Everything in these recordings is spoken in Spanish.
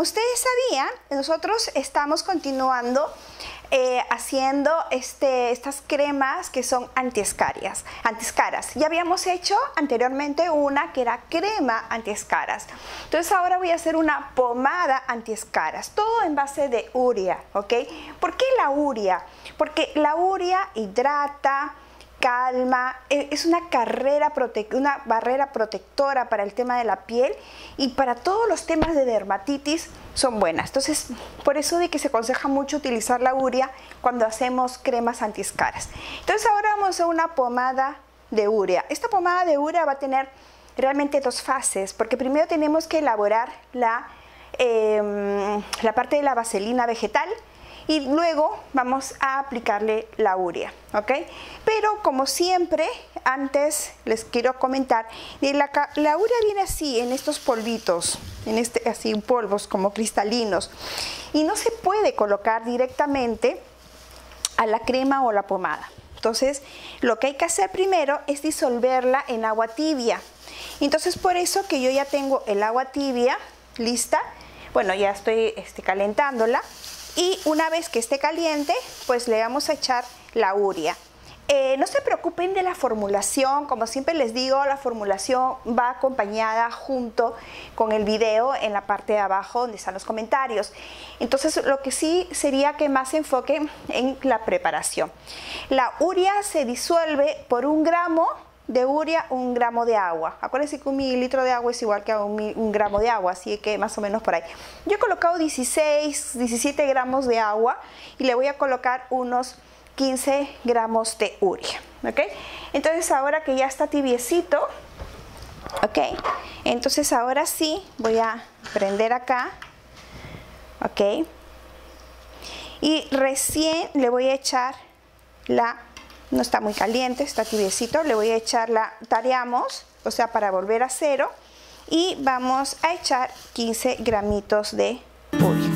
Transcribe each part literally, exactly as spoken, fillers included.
ustedes sabían, nosotros estamos continuando eh, haciendo este, estas cremas que son antiescaras, antiescaras. Ya habíamos hecho anteriormente una que era crema antiescaras. Entonces ahora voy a hacer una pomada antiescaras, todo en base de urea, ¿ok? ¿Por qué la urea? Porque la urea hidrata, calma, es una, carrera una barrera protectora para el tema de la piel y para todos los temas de dermatitis son buenas. Entonces, por eso de que se aconseja mucho utilizar la urea cuando hacemos cremas antiescaras. Entonces ahora vamos a hacer una pomada de urea. Esta pomada de urea va a tener realmente dos fases, porque primero tenemos que elaborar la, eh, la parte de la vaselina vegetal, y luego vamos a aplicarle la urea, ¿ok? Pero como siempre, antes les quiero comentar, la, la urea viene así, en estos polvitos, en este, así polvos como cristalinos, y no se puede colocar directamente a la crema o la pomada. Entonces, lo que hay que hacer primero es disolverla en agua tibia. Entonces, por eso que yo ya tengo el agua tibia lista, bueno, ya estoy este, calentándola. Y una vez que esté caliente, pues le vamos a echar la urea. Eh, no se preocupen de la formulación, como siempre les digo, la formulación va acompañada junto con el video en la parte de abajo donde están los comentarios. Entonces lo que sí sería que más se enfoque en la preparación. La urea se disuelve por un gramo de urea, un gramo de agua. Acuérdense que un mililitro de agua es igual que un, un gramo de agua, así que más o menos por ahí. Yo he colocado dieciséis, diecisiete gramos de agua y le voy a colocar unos quince gramos de urea, ¿ok? Entonces ahora que ya está tibiecito, ¿ok? Entonces ahora sí voy a prender acá, ¿ok? Y recién le voy a echar la... No está muy caliente, está tibiecito, le voy a echar la, tareamos, o sea, para volver a cero, y vamos a echar quince gramitos de urea.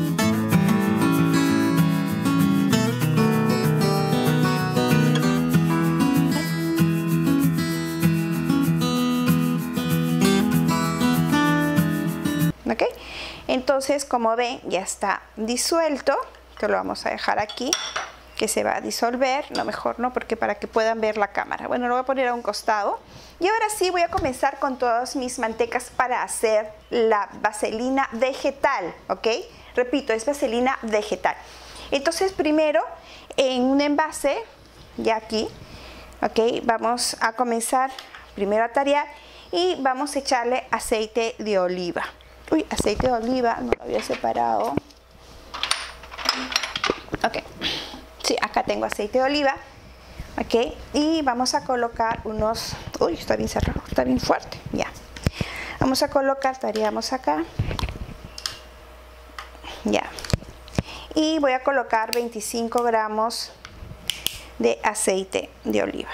¿Ok? Entonces, como ven, ya está disuelto, que lo vamos a dejar aquí, que se va a disolver, no, mejor no, porque para que puedan ver la cámara. Bueno, lo voy a poner a un costado. Y ahora sí voy a comenzar con todas mis mantecas para hacer la vaselina vegetal, ¿ok? Repito, es vaselina vegetal. Entonces, primero, en un envase, ya aquí, ¿ok? Vamos a comenzar primero a tarear y vamos a echarle aceite de oliva. Uy, aceite de oliva, no lo había separado. Ok. Sí, acá tengo aceite de oliva, ok, y vamos a colocar unos, uy, está bien cerrado, está bien fuerte, ya. Vamos a colocar, tareamos acá, ya. Y voy a colocar veinticinco gramos de aceite de oliva.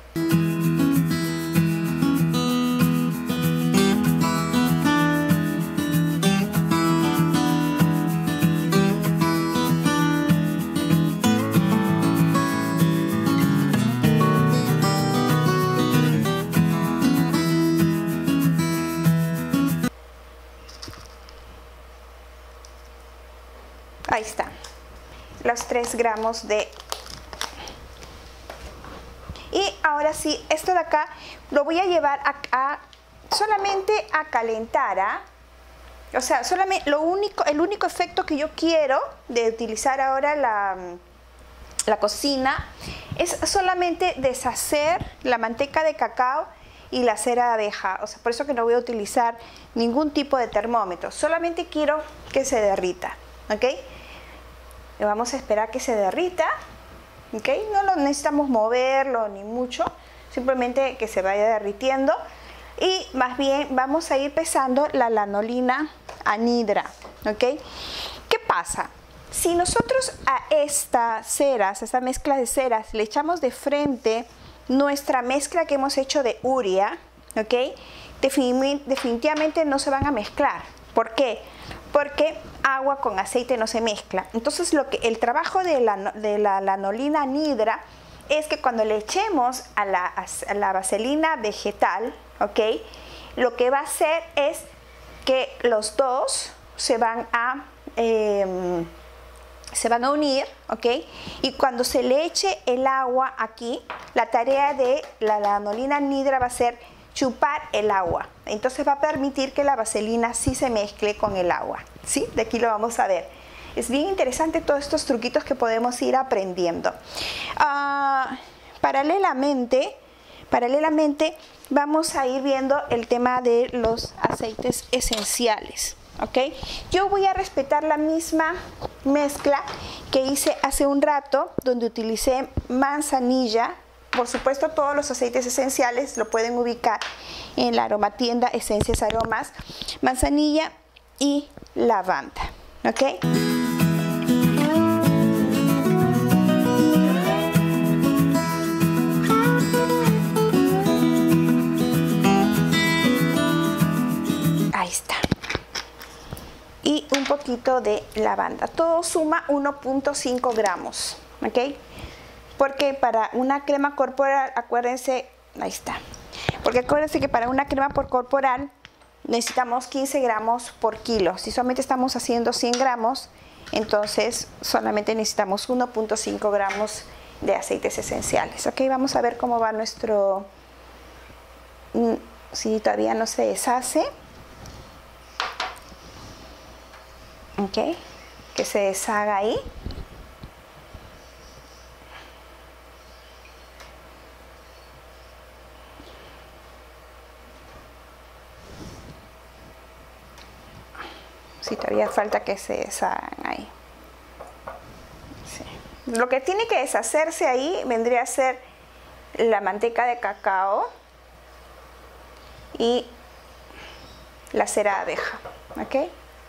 Ahí está, los tres gramos de... Y ahora sí, esto de acá lo voy a llevar a, a solamente a calentar, ¿ah? O sea, solamente lo único, el único efecto que yo quiero de utilizar ahora la, la cocina es solamente deshacer la manteca de cacao y la cera de abeja. O sea, por eso que no voy a utilizar ningún tipo de termómetro, solamente quiero que se derrita, ¿ok? Vamos a esperar que se derrita, ¿ok? No lo necesitamos moverlo ni mucho, simplemente que se vaya derritiendo. Y más bien vamos a ir pesando la lanolina anhidra, ¿ok? ¿Qué pasa? Si nosotros a estas ceras, a esta mezcla de ceras, le echamos de frente nuestra mezcla que hemos hecho de urea, ¿ok? Definitivamente no se van a mezclar. ¿Por qué? Porque agua con aceite no se mezcla. Entonces lo que, el trabajo de la, de la lanolina anhidra es que cuando le echemos a la, a la vaselina vegetal, ¿ok? Lo que va a hacer es que los dos, se van a eh, se van a unir, ¿ok? Y cuando se le eche el agua aquí, la tarea de la lanolina anhidra va a ser chupar el agua. Entonces va a permitir que la vaselina sí se mezcle con el agua, ¿sí? De aquí lo vamos a ver. Es bien interesante todos estos truquitos que podemos ir aprendiendo. Uh, paralelamente, paralelamente vamos a ir viendo el tema de los aceites esenciales. ¿Ok? Yo voy a respetar la misma mezcla que hice hace un rato, donde utilicé manzanilla. Por supuesto, todos los aceites esenciales lo pueden ubicar en la aromatienda Esencias Aromas, manzanilla y lavanda. ¿Ok? Ahí está. Y un poquito de lavanda. Todo suma uno punto cinco gramos, ¿ok? Porque para una crema corporal, acuérdense, ahí está. Porque acuérdense que para una crema por corporal necesitamos quince gramos por kilo. Si solamente estamos haciendo cien gramos, entonces solamente necesitamos uno punto cinco gramos de aceites esenciales, ¿ok? Vamos a ver cómo va nuestro... Si todavía no se deshace. Ok, que se deshaga ahí. Sí, todavía falta que se deshagan ahí. Sí. Lo que tiene que deshacerse ahí vendría a ser la manteca de cacao y la cera de abeja, ¿ok?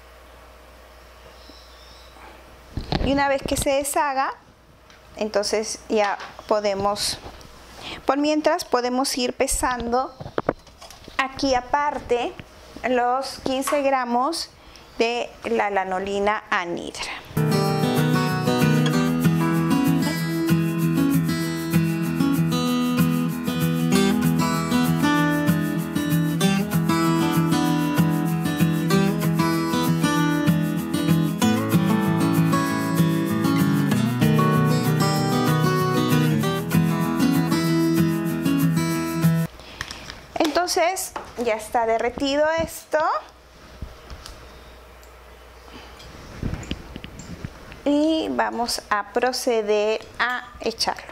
Y una vez que se deshaga, entonces ya podemos, por mientras podemos ir pesando aquí aparte los quince gramos de la lanolina anhidra. Entonces ya está derretido esto y vamos a proceder a echarlo.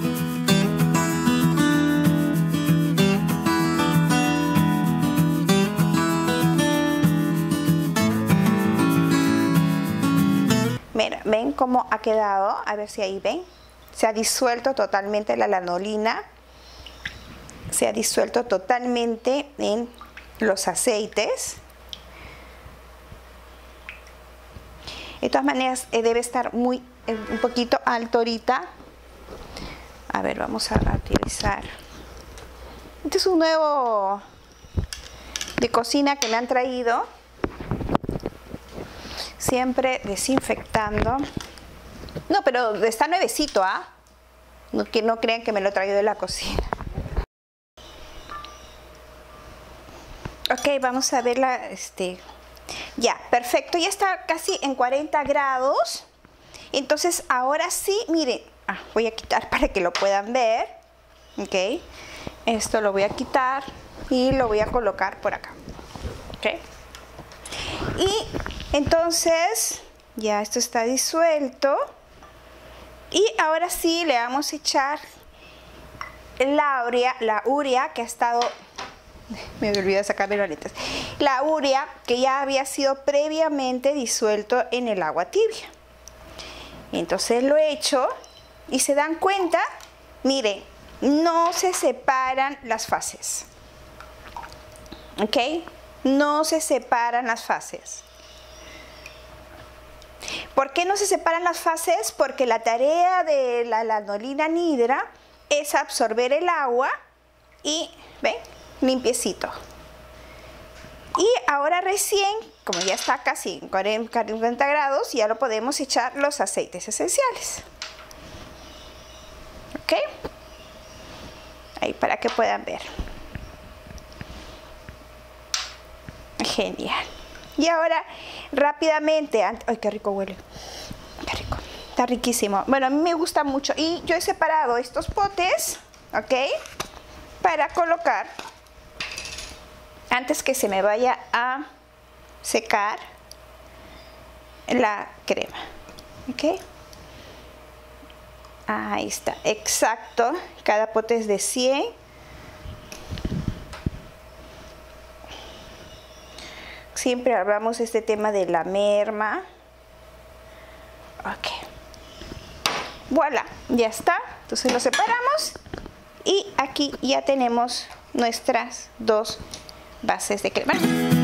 Mira, ven cómo ha quedado, a ver si ahí ven, se ha disuelto totalmente la lanolina. Se ha disuelto totalmente en los aceites. De todas maneras, eh, debe estar muy eh, un poquito alto ahorita. A ver, vamos a, a utilizar. Este es un nuevo de cocina que me han traído. Siempre desinfectando. No, pero está nuevecito, ¿ah? No, que no crean que me lo he traído de la cocina. Ok, vamos a verla, este, ya, perfecto, ya está casi en cuarenta grados. Entonces ahora sí, miren, ah, voy a quitar para que lo puedan ver. Ok, esto lo voy a quitar y lo voy a colocar por acá. Ok, y entonces ya esto está disuelto. Y ahora sí le vamos a echar la urea, la urea que ha estado... Me olvidé de sacarme los lentes. La urea que ya había sido previamente disuelto en el agua tibia. Entonces lo he hecho y se dan cuenta, miren, no se separan las fases. ¿Ok? No se separan las fases. ¿Por qué no se separan las fases? Porque la tarea de la lanolina anhidra es absorber el agua y, ¿ven? Limpiecito. Y ahora recién, como ya está casi en cuarenta grados, ya lo podemos echar los aceites esenciales. ¿Ok? Ahí para que puedan ver. Genial. Y ahora rápidamente, ay, qué rico huele, qué rico, está riquísimo. Bueno, a mí me gusta mucho y yo he separado estos potes, ¿ok? Para colocar, antes que se me vaya a secar, la crema, ¿ok? Ahí está, exacto, cada pote es de cien. Siempre hablamos de este tema de la merma. Ok. Voilà, ya está. Entonces lo separamos y aquí ya tenemos nuestras dos bases de crema.